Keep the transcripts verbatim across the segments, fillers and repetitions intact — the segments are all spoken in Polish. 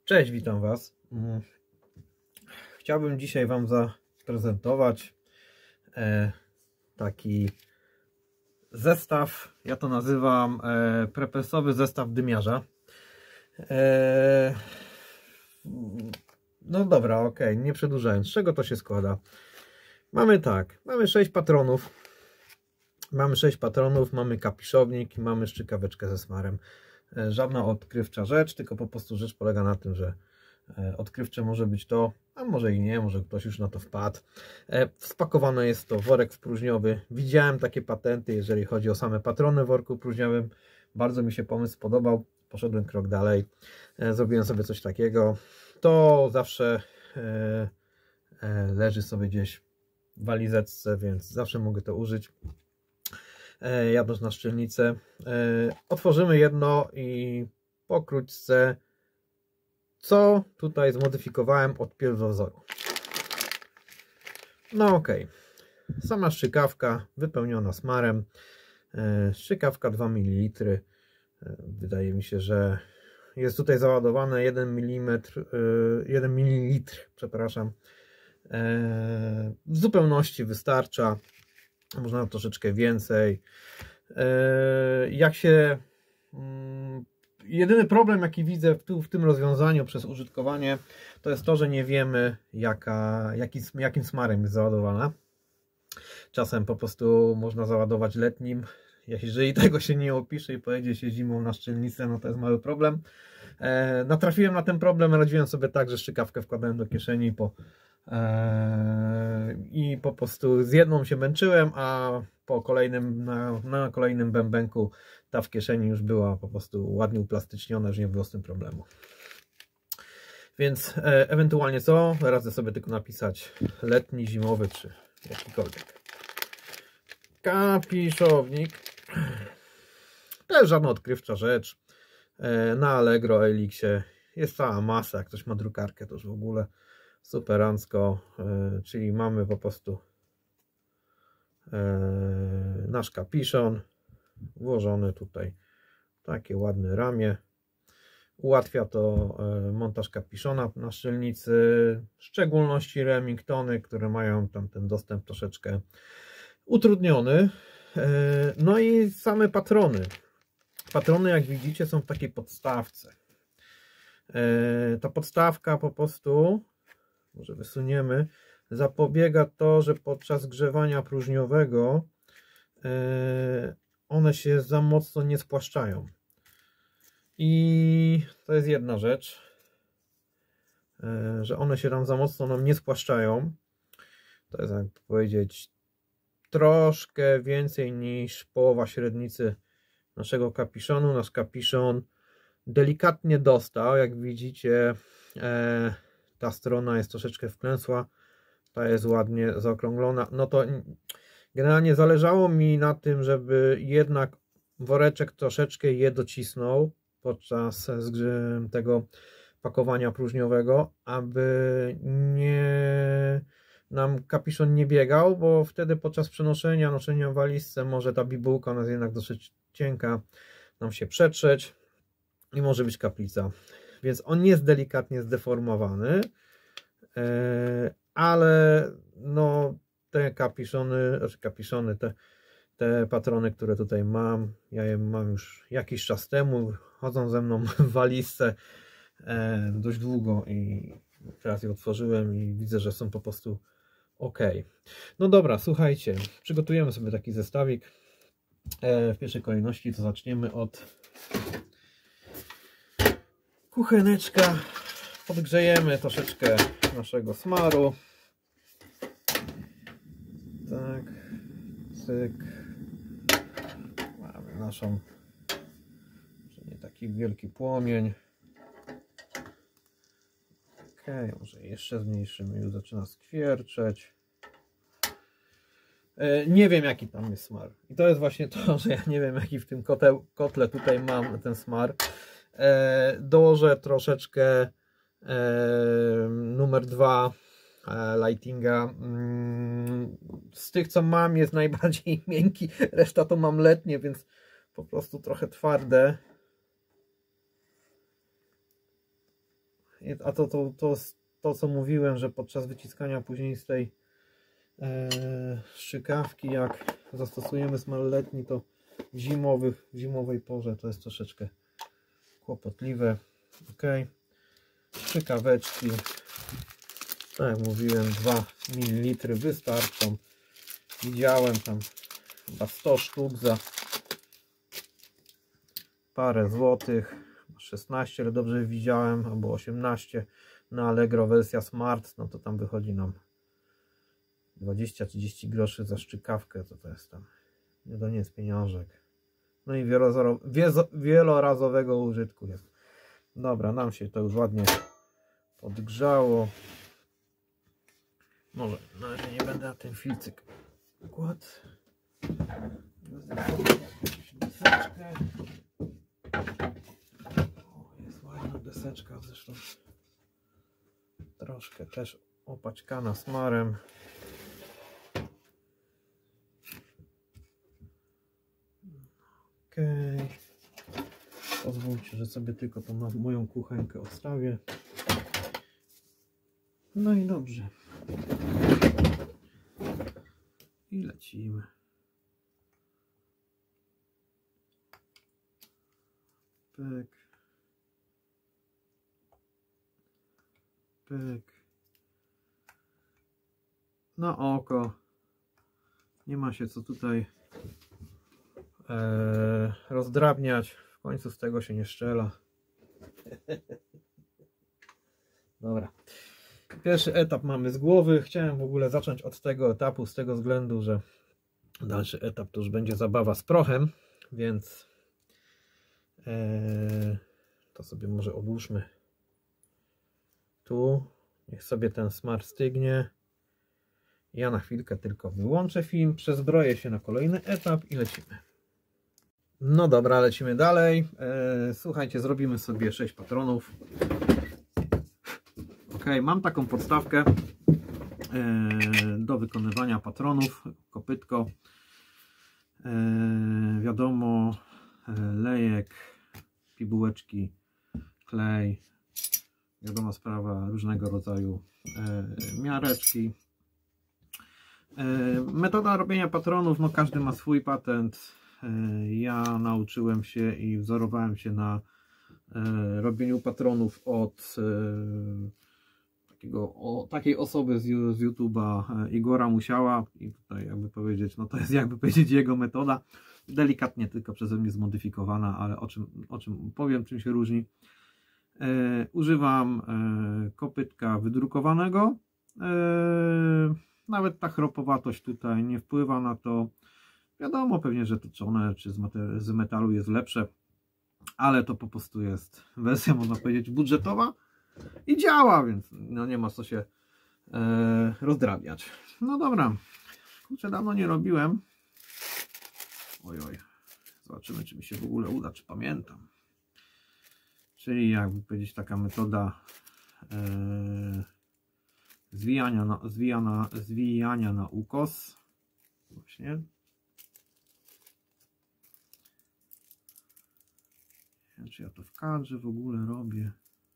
Cześć, witam Was. Chciałbym dzisiaj Wam zaprezentować taki zestaw, ja to nazywam prepresowy zestaw dymiarza. No dobra, ok, nie przedłużając, z czego to się składa? Mamy tak, mamy sześć patronów, mamy sześć patronów, mamy kapiszownik i mamy szczykaweczkę ze smarem. Żadna odkrywcza rzecz, tylko po prostu rzecz polega na tym, że odkrywcze może być to, a może i nie, może ktoś już na to wpadł. Spakowane jest to worek próżniowy. Widziałem takie patenty, jeżeli chodzi o same patrony w worku próżniowym. Bardzo mi się pomysł podobał. Poszedłem krok dalej. Zrobiłem sobie coś takiego. To zawsze leży sobie gdzieś w walizeczce, więc zawsze mogę to użyć. Jadąc na szczelnicę. Otworzymy jedno i pokrótce co tutaj zmodyfikowałem od pierwowzoru. No ok, sama szczykawka wypełniona smarem, szczykawka dwa mililitry, wydaje mi się, że jest tutaj załadowane jeden milimetr, jeden mililitr, przepraszam, w zupełności wystarcza, można troszeczkę więcej. Jak się Jedyny problem, jaki widzę w, tu, w tym rozwiązaniu przez użytkowanie, to jest to, że nie wiemy, jaka, jaki, jakim smarem jest załadowana. Czasem po prostu można załadować letnim. Jeżeli tego się nie opisze i pojedzie się zimą na szczelnicę, no to jest mały problem. E, natrafiłem na ten problem, radziłem sobie tak, że szczykawkę wkładałem do kieszeni po, e, i po prostu z jedną się męczyłem, a po kolejnym, na, na kolejnym bębenku ta w kieszeni już była po prostu ładnie uplastyczniona, że nie było z tym problemu. Więc e, ewentualnie co? Radzę sobie tylko napisać letni, zimowy czy jakikolwiek. Kapiszownik. To jest żadna odkrywcza rzecz. E, na Allegro, Elixie jest cała masa. Jak ktoś ma drukarkę, to już w ogóle superancko. E, czyli mamy po prostu e, nasz kapiszon włożony tutaj w takie ładne ramię. Ułatwia to montaż kapiszona na szczelnicy, w szczególności Remingtony, które mają tam ten dostęp troszeczkę utrudniony. No i same patrony. Patrony, jak widzicie, są w takiej podstawce. Ta podstawka po prostu, może wysuniemy, zapobiega to, że podczas grzewania próżniowego one się za mocno nie spłaszczają. I to jest jedna rzecz, że one się tam za mocno nam nie spłaszczają. To jest, jak powiedzieć, troszkę więcej niż połowa średnicy naszego kapiszonu. Nasz kapiszon delikatnie dostał, jak widzicie, ta strona jest troszeczkę wklęsła, ta jest ładnie zaokrąglona. No to generalnie zależało mi na tym, żeby jednak woreczek troszeczkę je docisnął podczas tego pakowania próżniowego, aby nie nam kapiszon nie biegał, bo wtedy podczas przenoszenia, noszenia w walizce może ta bibułka, ona jest jednak dosyć cienka, nam się przetrzeć i może być kaplica. Więc on jest delikatnie zdeformowany, ale no te kapiszony, znaczy kapiszony, te, te patrony, które tutaj mam, ja je mam już jakiś czas temu, chodzą ze mną w walizce e, dość długo i teraz je otworzyłem i widzę, że są po prostu ok. No dobra, słuchajcie, przygotujemy sobie taki zestawik. E, w pierwszej kolejności to zaczniemy od kucheneczka. Podgrzejemy troszeczkę naszego smaru. Tak, cyk. Mamy naszą, nie taki wielki płomień. Ok, może jeszcze zmniejszymy, już zaczyna skwierczeć. Nie wiem, jaki tam jest smar. I to jest właśnie to, że ja nie wiem, jaki w tym kotle, kotle tutaj mam ten smar. Dołożę troszeczkę numer dwa lightinga. Z tych, co mam, jest najbardziej miękki, reszta to mam letnie, więc po prostu trochę twarde. a to, to, to, to co mówiłem, że podczas wyciskania później z tej e, strzykawki, jak zastosujemy smal letni, to w, zimowych, w zimowej porze to jest troszeczkę kłopotliwe. Ok, strzykaweczki, tak jak mówiłem, dwa mililitry wystarczą. Widziałem tam chyba sto sztuk za parę złotych, szesnaście, ale dobrze widziałem, albo osiemnaście na Allegro wersja Smart, no to tam wychodzi nam dwadzieścia trzydzieści groszy za szczykawkę, to to jest tam nie do nic pieniążek. No i wielorazowego użytku jest. Dobra, nam się to już ładnie podgrzało. Może na razie nie będę na ten filcyk kładł. Deseczkę. O, jest ładna deseczka, zresztą troszkę też opaćkana smarem. Okej. Okay. Pozwólcie, że sobie tylko tą moją kuchenkę odstawię. No i dobrze. I lecimy. Pyk. Pyk. Na oko. Nie ma się co tutaj e, rozdrabniać. W końcu z tego się nie szczela. Dobra. Pierwszy etap mamy z głowy. Chciałem w ogóle zacząć od tego etapu z tego względu, że dalszy etap to już będzie zabawa z prochem, więc e, to sobie może odłóżmy tu. Niech sobie ten smar stygnie. Ja na chwilkę tylko wyłączę film, przezbroję się na kolejny etap i lecimy. No dobra, lecimy dalej. E, słuchajcie, zrobimy sobie sześć patronów. Ok, mam taką podstawkę e, do wykonywania patronów. Kopytko. E, wiadomo, e, lejek, pigułeczki, klej. Wiadoma sprawa, różnego rodzaju e, miareczki. E, metoda robienia patronów, no każdy ma swój patent. Ja nauczyłem się i wzorowałem się na e, robieniu patronów od e, takiego, o, takiej osoby z, z YouTube'a, e, Igora Musiała, i tutaj jakby powiedzieć, no to jest jakby powiedzieć jego metoda, delikatnie tylko przeze mnie zmodyfikowana, ale o czym, o czym powiem, czym się różni. E, używam e, kopytka wydrukowanego, e, nawet ta chropowatość tutaj nie wpływa na to. Wiadomo, pewnie, że toczone czy z metalu jest lepsze, ale to po prostu jest wersja, można powiedzieć, budżetowa i działa, więc no nie ma co się e, rozdrabniać. No dobra, kurczę, dawno nie robiłem. Oj, oj, zobaczymy, czy mi się w ogóle uda, czy pamiętam. Czyli jakby powiedzieć, taka metoda e, zwijania, na, zwijana, zwijania na ukos. Właśnie. Czy ja to w kadrze w ogóle robię?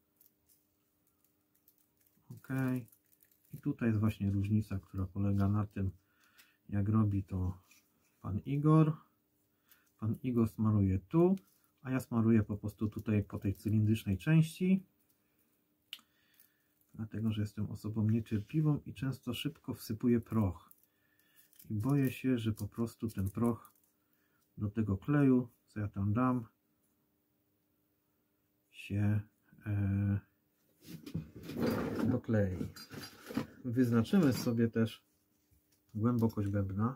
Ok. I tutaj jest właśnie różnica, która polega na tym, jak robi to pan Igor. Pan Igor smaruje tu, a ja smaruję po prostu tutaj po tej cylindrycznej części. Dlatego, że jestem osobą niecierpliwą i często szybko wsypuję proch. I boję się, że po prostu ten proch do tego kleju, co ja tam dam, się e, doklei. Wyznaczymy sobie też głębokość bębna.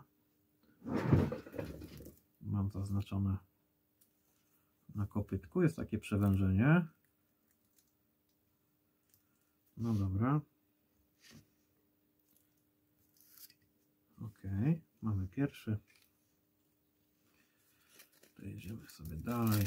Mam zaznaczone na kopytku. Jest takie przewężenie. No dobra. Ok, mamy pierwszy. To jedziemy sobie dalej.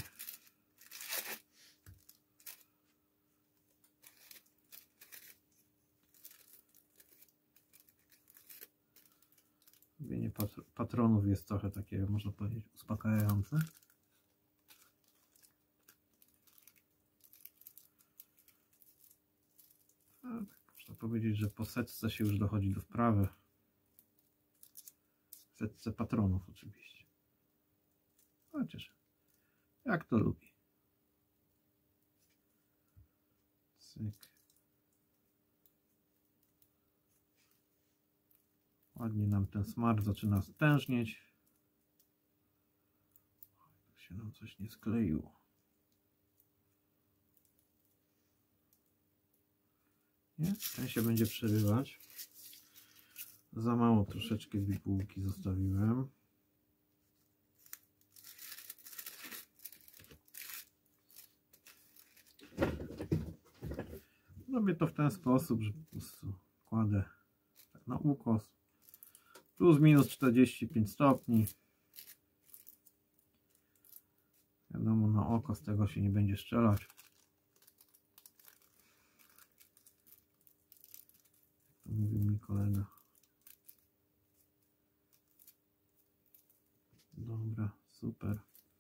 Robienie patronów jest trochę takie, można powiedzieć, uspokajające. Można powiedzieć, że po setce się już dochodzi do wprawy. Setce patronów oczywiście. Chociaż jak to lubi. Cyk. Ładnie nam ten smar zaczyna stężnieć. Tu się nam coś nie skleiło. Nie? Ten się będzie przerywać. Za mało troszeczkę bibułki zostawiłem. Robię to w ten sposób, że po prostu kładę tak na ukos. Plus minus czterdzieści pięć stopni. Wiadomo, na oko z tego się nie będzie strzelać. To mówił mi kolega. Dobra, super.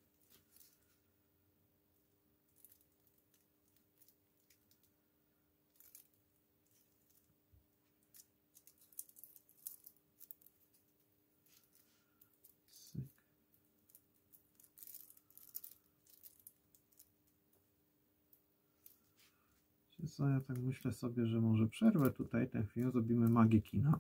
Co, ja tak myślę sobie, że może przerwę tutaj ten film, zrobimy magię kina.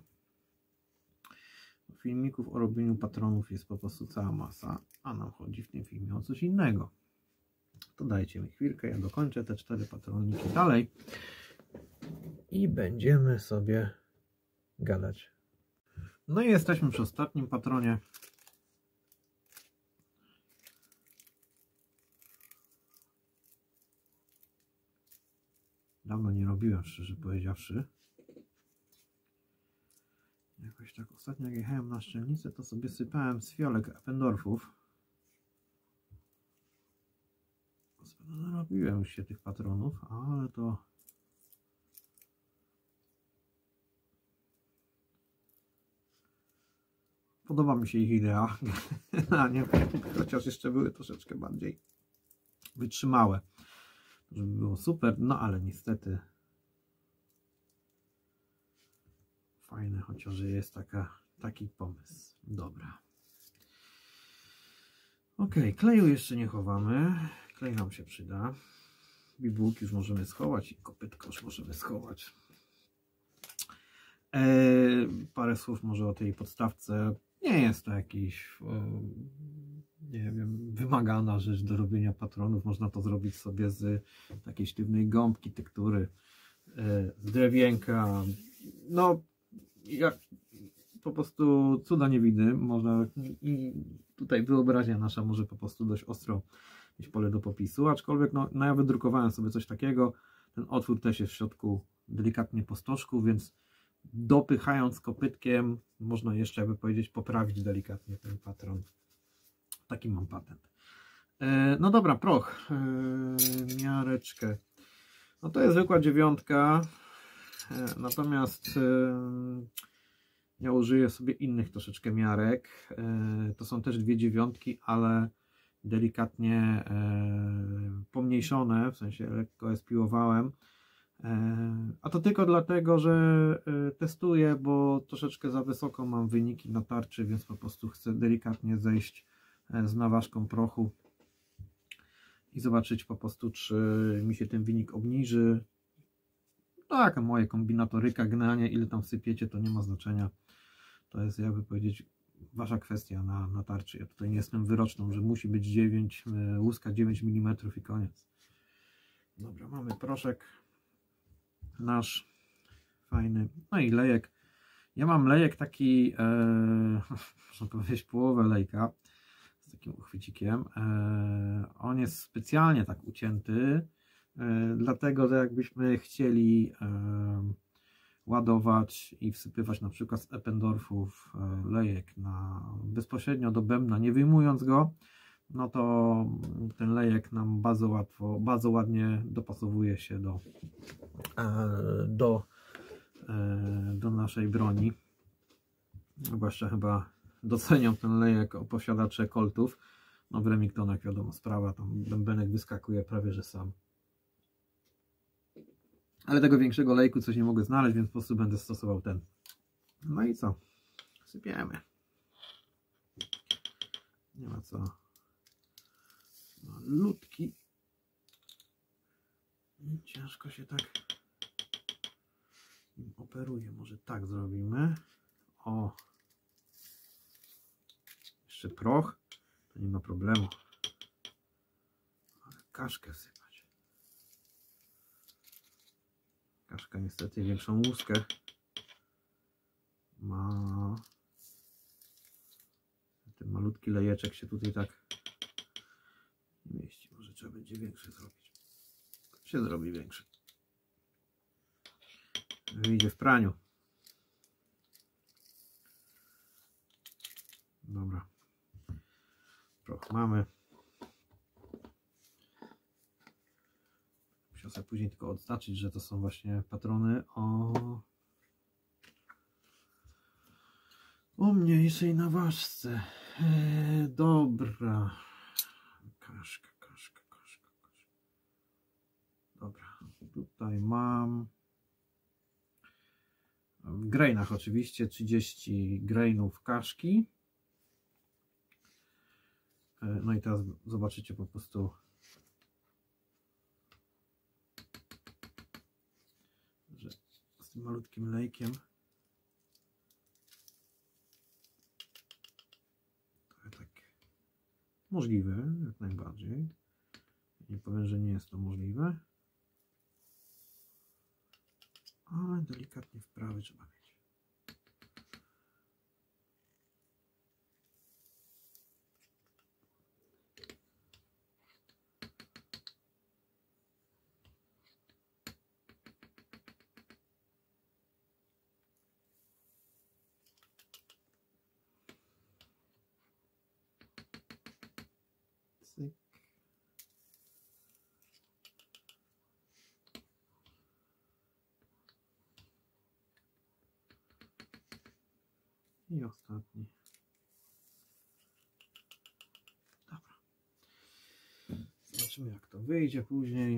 Filmików o robieniu patronów jest po prostu cała masa, a nam chodzi w tym filmie o coś innego. To dajcie mi chwilkę, ja dokończę te cztery patroniki dalej i będziemy sobie gadać. No i jesteśmy przy ostatnim patronie. Dawno nie robiłem, szczerze powiedziawszy. Jakoś tak ostatnio jak jechałem na szczelnicę, to sobie sypałem z fiolek Eppendorfów. Narobiłem już się tych patronów, ale to... Podoba mi się ich idea. A nie wiem, chociaż jeszcze były troszeczkę bardziej wytrzymałe, żeby było super, no ale niestety fajne, chociaż jest taka, taki pomysł. Dobra. Ok, kleju jeszcze nie chowamy. Klej nam się przyda. Bibułki już możemy schować i kopytko już możemy schować. Eee, parę słów może o tej podstawce. Nie jest to jakiś e, nie wiem, wymagana rzecz do robienia patronów. Można to zrobić sobie z takiej sztywnej gąbki, tektury, e, z drewienka. No, jak po prostu cuda nie widzę. Można i tutaj wyobraźnia nasza może po prostu dość ostro mieć pole do popisu, aczkolwiek no, no ja wydrukowałem sobie coś takiego. Ten otwór też jest w środku delikatnie po stożku, więc dopychając kopytkiem można jeszcze, jakby powiedzieć, poprawić delikatnie ten patron. Taki mam patent. E, no dobra, proch. E, miareczkę. No to jest zwykła dziewiątka. E, natomiast e, ja użyję sobie innych troszeczkę miarek. E, to są też dwie dziewiątki, ale delikatnie e, pomniejszone, w sensie lekko je spiłowałem. A to tylko dlatego, że testuję, bo troszeczkę za wysoko mam wyniki na tarczy, więc po prostu chcę delikatnie zejść z naważką prochu i zobaczyć po prostu, czy mi się ten wynik obniży. Tak, moje kombinatoryka, gnanie, ile tam sypiecie, to nie ma znaczenia. To jest, jakby powiedzieć, wasza kwestia na, na tarczy. Ja tutaj nie jestem wyroczną, że musi być dziewięć, łuska dziewięć milimetrów i koniec. Dobra, mamy proszek nasz fajny, no i lejek. Ja mam lejek taki, e, można powiedzieć, połowę lejka z takim uchwycikiem. E, on jest specjalnie tak ucięty, e, dlatego że jakbyśmy chcieli e, ładować i wsypywać na przykład z Eppendorfów e, lejek na, bezpośrednio do bębna, nie wyjmując go, no to ten lejek nam bardzo łatwo, bardzo ładnie dopasowuje się do, do, do naszej broni. Zwłaszcza chyba doceniam ten lejek o posiadacze Coltów. No w Remingtonach wiadomo sprawa, tam bębenek wyskakuje prawie że sam. Ale tego większego lejku coś nie mogę znaleźć, więc po prostu będę stosował ten. No i co? Sypiemy. Nie ma co. Malutki. Ciężko się tak operuje. Może tak zrobimy. O. Jeszcze proch. To nie ma problemu. Ale kaszkę wsypać. Kaszka niestety większą łuskę ma. Ten malutki lejeczek się tutaj tak nie mieści. Może trzeba będzie większy zrobić. Się zrobi większy. Wyjdzie w praniu. Dobra. Proch mamy. Muszę sobie później tylko odznaczyć, że to są właśnie patrony o o mniejszej naważce. Eee, dobra. Kaszka, kaszka, kaszka, kaszka. Dobra. Tutaj mam w grainach oczywiście trzydzieści grainów kaszki. No i teraz zobaczycie po prostu, że z tym malutkim lejkiem to tak możliwe, jak najbardziej. Nie powiem, że nie jest to możliwe, ale delikatnie wprawy trzeba mieć. Cyk. I ostatni. Dobra. Zobaczymy, jak to wyjdzie później.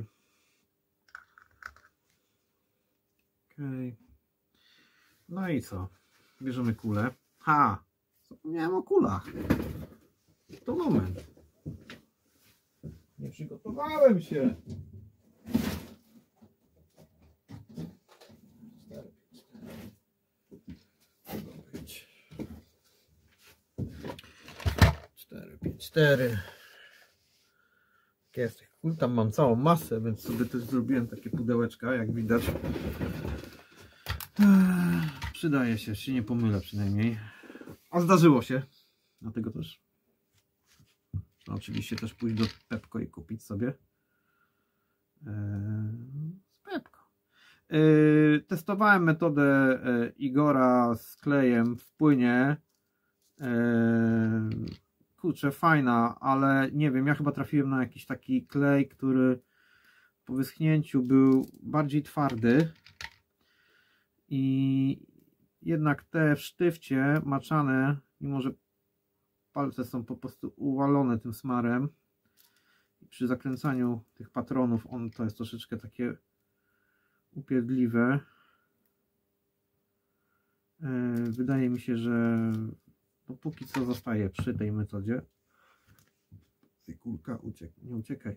Okej. No i co? Bierzemy kulę. Ha! Zapomniałem o kulach. To moment. Nie przygotowałem się. cztery, pięć, cztery. Jest tych kul, tam mam całą masę, więc sobie też zrobiłem takie pudełeczka, jak widać. Przydaje się, się nie pomylę przynajmniej. A zdarzyło się. Dlatego też no, oczywiście też pójść do Pepco i kupić sobie eee, z Pepco. Eee, testowałem metodę e, Igora z klejem w płynie. Eee, kurczę, fajna, ale nie wiem, ja chyba trafiłem na jakiś taki klej, który po wyschnięciu był bardziej twardy i jednak te w sztywcie maczane, mimo że palce są po prostu uwalone tym smarem, i przy zakręcaniu tych patronów on to jest troszeczkę takie upierdliwe. Wydaje mi się, że no póki co zostaje przy tej metodzie. Ty kulka, uciek, nie uciekaj.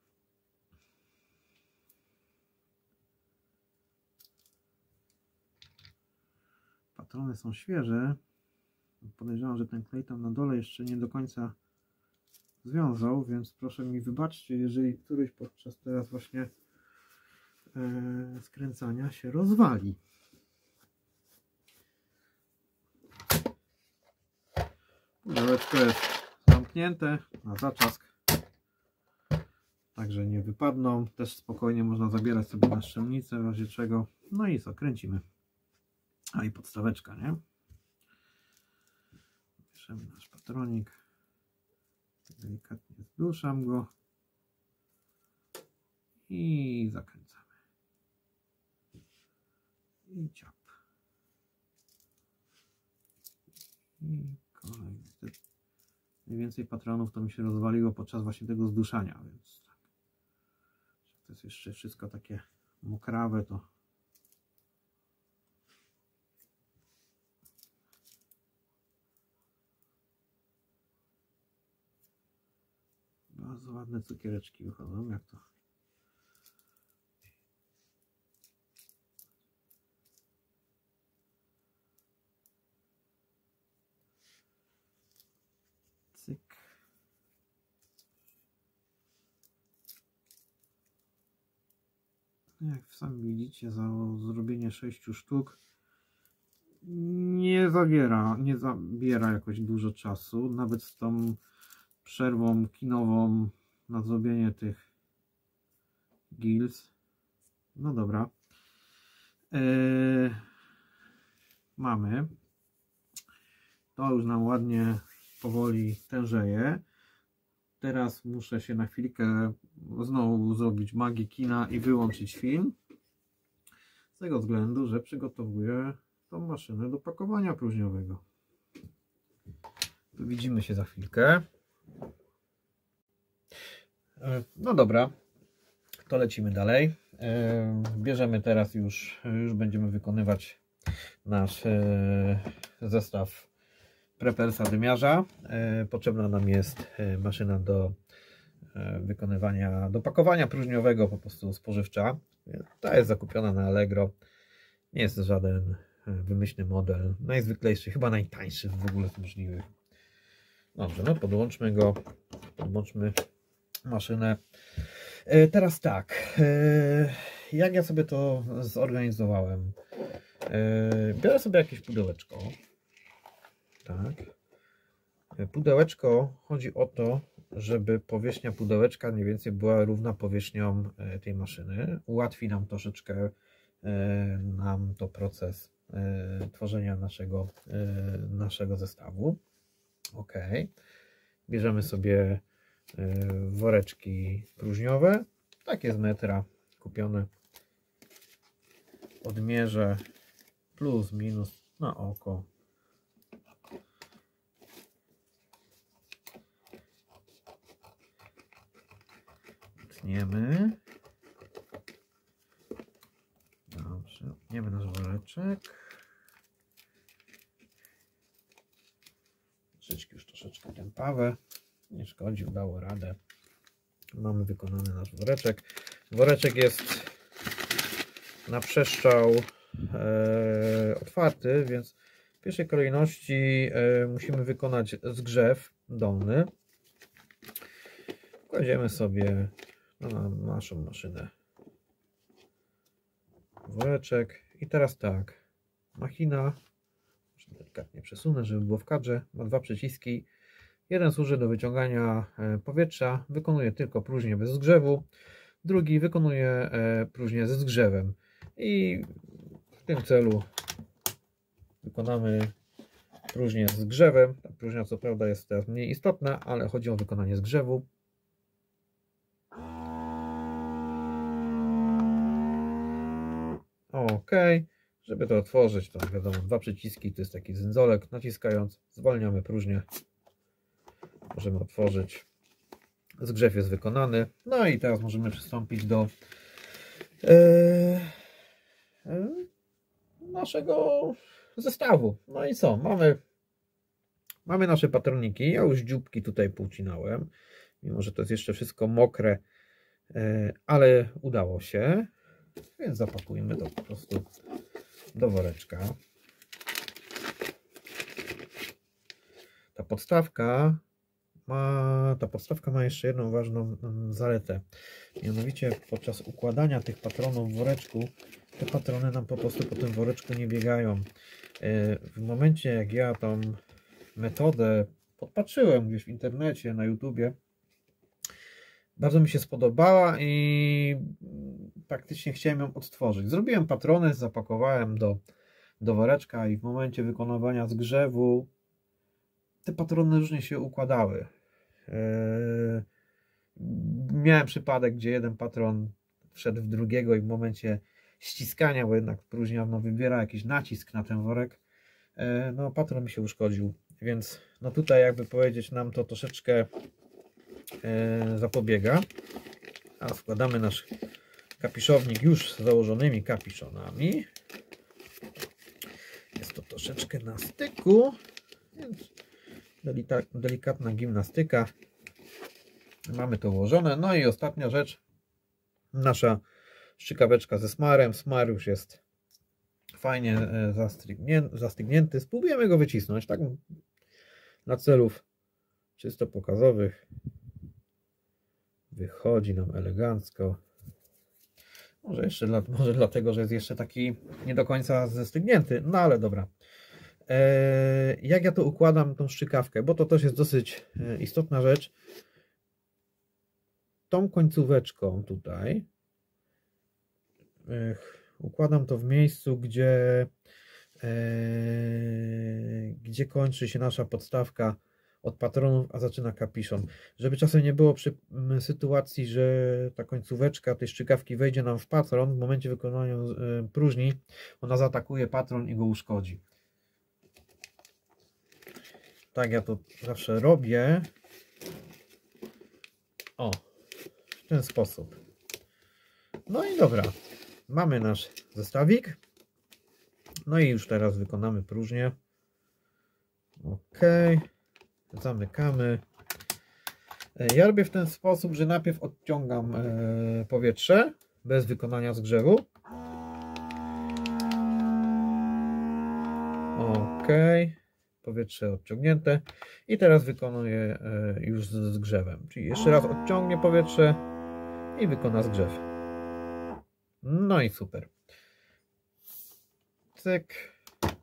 Patrony są świeże. Podejrzewam, że ten klej tam na dole jeszcze nie do końca związał, więc proszę mi wybaczcie, jeżeli któryś podczas teraz właśnie e, skręcania się rozwali. Pudełeczko jest zamknięte na zaczask, także nie wypadną. Też spokojnie można zabierać sobie na szczelnicę, w razie czego. No i co, kręcimy. A i podstaweczka, nie? Bierzemy nasz patronik, delikatnie zduszam go i zakręcamy. I ciap. I kolejny. Najwięcej patronów to mi się rozwaliło podczas właśnie tego zduszania, więc tak. To jest jeszcze wszystko takie mokrawę to bardzo ładne cukiereczki wychodzą, jak to cyk. Jak sami widzicie, za zrobienie sześciu sztuk nie zabiera, nie zabiera jakoś dużo czasu, nawet z tą przerwą kinową na zrobienie tych gills. No dobra. Yy, mamy. To już nam ładnie powoli tężeje. Teraz muszę się na chwilkę znowu zrobić magię kina i wyłączyć film. Z tego względu, że przygotowuję tą maszynę do pakowania próżniowego. Widzimy się za chwilkę. No dobra, to lecimy dalej. Bierzemy teraz już, już będziemy wykonywać nasz zestaw prepersa dymiarza. Potrzebna nam jest maszyna do wykonywania, do pakowania próżniowego, po prostu spożywcza. Ta jest zakupiona na Allegro. Nie jest to żaden wymyślny model. Najzwyklejszy, chyba najtańszy w ogóle z możliwych. Dobrze, no podłączmy go. Podłączmy maszynę. Teraz tak. Jak ja sobie to zorganizowałem? Biorę sobie jakieś pudełeczko. Tak. Pudełeczko, chodzi o to, żeby powierzchnia pudełeczka mniej więcej była równa powierzchnią tej maszyny. Ułatwi nam troszeczkę nam to proces tworzenia naszego, naszego zestawu. Ok. Bierzemy sobie woreczki próżniowe. Takie z metra kupione. Odmierzę plus minus na oko. Tniemy. Dobrze, tniemy nasz woreczek. Troszeczkę już troszeczkę tępawe. Nie szkodzi, udało radę. Mamy wykonany nasz woreczek. Woreczek jest na przestrzał e, otwarty, więc w pierwszej kolejności e, musimy wykonać zgrzew dolny. Kładziemy sobie na naszą maszynę woreczek i teraz tak, machina, delikatnie przesunę, żeby było w kadrze, ma dwa przyciski. Jeden służy do wyciągania powietrza, wykonuje tylko próżnię bez zgrzewu, drugi wykonuje próżnię ze zgrzewem i w tym celu wykonamy próżnię z zgrzewem. Ta próżnia co prawda jest teraz mniej istotna, ale chodzi o wykonanie zgrzewu. Ok, żeby to otworzyć, to wiadomo, dwa przyciski, to jest taki zędzolek, naciskając zwalniamy próżnię, możemy otworzyć, zgrzew jest wykonany. No i teraz możemy przystąpić do e, e, naszego zestawu. No i co, mamy, mamy nasze patroniki, ja już dzióbki tutaj poucinałem, mimo że to jest jeszcze wszystko mokre, e, ale udało się. Więc zapakujmy to po prostu do woreczka. Ta podstawka ma, ta podstawka ma jeszcze jedną ważną zaletę. Mianowicie podczas układania tych patronów w woreczku, te patrony nam po prostu po tym woreczku nie biegają. W momencie jak ja tą metodę podpatrzyłem gdzieś w internecie, na YouTubie, bardzo mi się spodobała i praktycznie chciałem ją odtworzyć. Zrobiłem patrony, zapakowałem do, do woreczka i w momencie wykonywania zgrzewu te patrony różnie się układały. Eee, miałem przypadek, gdzie jeden patron wszedł w drugiego i w momencie ściskania, bo jednak próżnia no, wybiera jakiś nacisk na ten worek, eee, no patron mi się uszkodził. Więc no tutaj jakby powiedzieć nam to troszeczkę zapobiega. A składamy nasz kapiszownik już z założonymi kapiszonami. Jest to troszeczkę na styku, więc delikatna gimnastyka. Mamy to ułożone. No i ostatnia rzecz, nasza strzykaweczka ze smarem. Smar już jest fajnie zastygnięty. Spróbujemy go wycisnąć, tak dla celów czysto pokazowych. Wychodzi nam elegancko. Może jeszcze dla, może dlatego, że jest jeszcze taki nie do końca zastygnięty, no ale dobra. Eee, jak ja to układam, tą strzykawkę, bo to też jest dosyć istotna rzecz. Tą końcóweczką tutaj e, układam to w miejscu, gdzie, e, gdzie kończy się nasza podstawka od patronów, a zaczyna kapiszon. Żeby czasem nie było przy sytuacji, że ta końcóweczka tej strzykawki wejdzie nam w patron, w momencie wykonania próżni, ona zaatakuje patron i go uszkodzi. Tak ja to zawsze robię. O, w ten sposób. No i dobra, mamy nasz zestawik. No i już teraz wykonamy próżnię. Ok. Zamykamy. Ja robię w ten sposób, że najpierw odciągam powietrze bez wykonania zgrzewu. Ok. Powietrze odciągnięte. I teraz wykonuję już z zgrzewem. Czyli jeszcze raz odciągnie powietrze i wykona zgrzew. No i super. Cyk.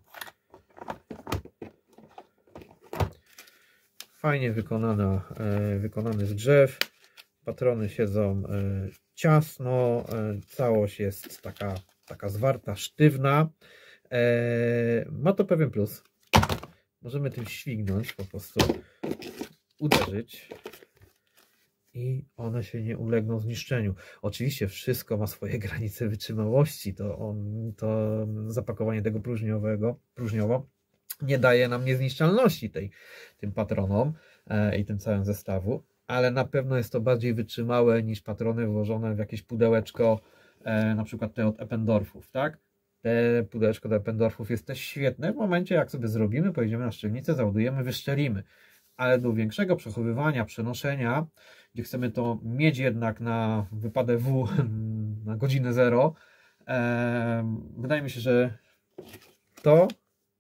Fajnie wykonana, wykonany zgrzew. Patrony siedzą ciasno. Całość jest taka, taka zwarta, sztywna. Ma to pewien plus. Możemy tym śwignąć, po prostu uderzyć i one się nie ulegną zniszczeniu. Oczywiście wszystko ma swoje granice wytrzymałości. To, on, to zapakowanie tego próżniowego, próżniowo nie daje nam niezniszczalności tej, tym patronom e, i tym całym zestawu, ale na pewno jest to bardziej wytrzymałe niż patrony włożone w jakieś pudełeczko, e, na przykład te od Eppendorfów, tak? Te pudełeczko do Eppendorfów jest też świetne w momencie, jak sobie zrobimy, pojedziemy na szczelnicę, załadujemy, wyszczelimy, ale do większego przechowywania, przenoszenia, gdzie chcemy to mieć jednak na wypadek W, na godzinę zero, e, wydaje mi się, że to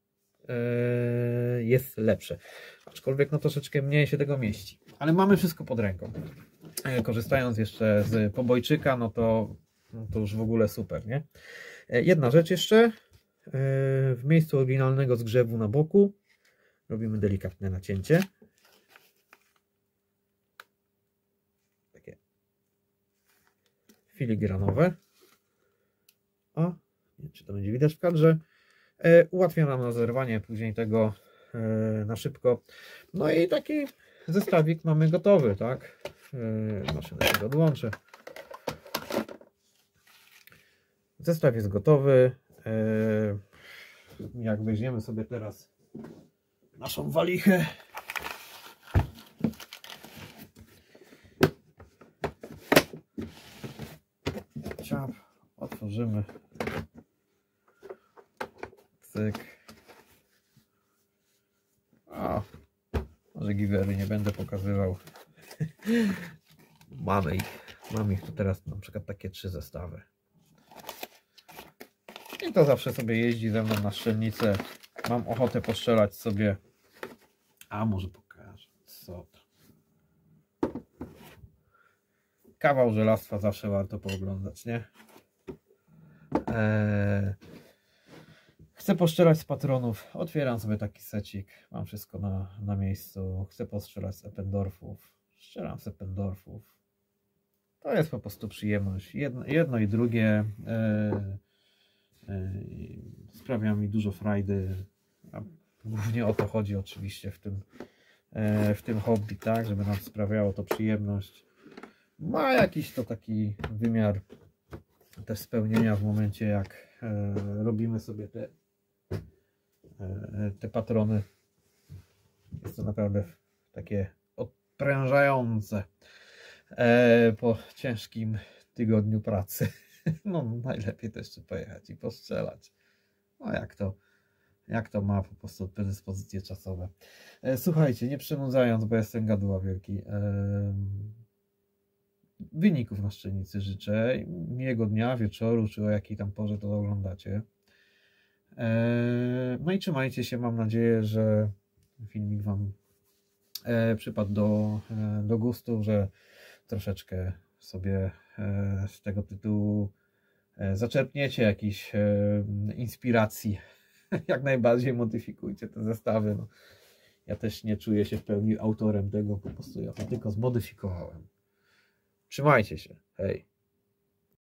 jest lepsze, aczkolwiek no troszeczkę mniej się tego mieści, ale mamy wszystko pod ręką. Korzystając jeszcze z pobojczyka, no to, no to już w ogóle super, nie? Jedna rzecz jeszcze, w miejscu oryginalnego zgrzewu na boku robimy delikatne nacięcie, takie filigranowe. O, nie wiem, czy to będzie widać w kadrze. Ułatwia nam nazerwanie później tego na szybko. No i taki zestawik mamy gotowy, tak? Maszynę sobie odłączę. Zestaw jest gotowy. Jak weźmiemy sobie teraz naszą walichę, ciap, otworzymy. Cyk. O, może givery nie będę pokazywał. Mamy ich. Mam ich tu teraz na przykład takie trzy zestawy. I to zawsze sobie jeździ ze mną na strzelnicę. Mam ochotę postrzelać sobie. A może pokażę. Co to? Kawał żelastwa zawsze warto pooglądać, nie? Eee... Chcę postrzelać z patronów, otwieram sobie taki secik, mam wszystko na, na miejscu. Chcę postrzelać z Eppendorfów, strzelam z Eppendorfów. To jest po prostu przyjemność. Jedno, jedno i drugie e, e, sprawia mi dużo frajdy. A głównie o to chodzi oczywiście w tym, e, w tym hobby, tak, żeby nam sprawiało to przyjemność. Ma jakiś to taki wymiar też spełnienia w momencie, jak e, robimy sobie te te patrony. Jest to naprawdę takie odprężające e, po ciężkim tygodniu pracy. No najlepiej to jeszcze pojechać i postrzelać. No jak to, jak to ma po prostu predyspozycje czasowe. Słuchajcie, nie przynudzając, bo jestem gaduła wielki. Wyników na Szczelnicy życzę. Miłego dnia, wieczoru, czy o jakiej tam porze to oglądacie. No i trzymajcie się. Mam nadzieję, że filmik Wam przypadł do, do gustu, że troszeczkę sobie z tego tytułu zaczerpniecie jakiejś inspiracji. Jak najbardziej modyfikujcie te zestawy. No, ja też nie czuję się w pełni autorem tego, po prostu ja to tylko zmodyfikowałem. Trzymajcie się. Hej.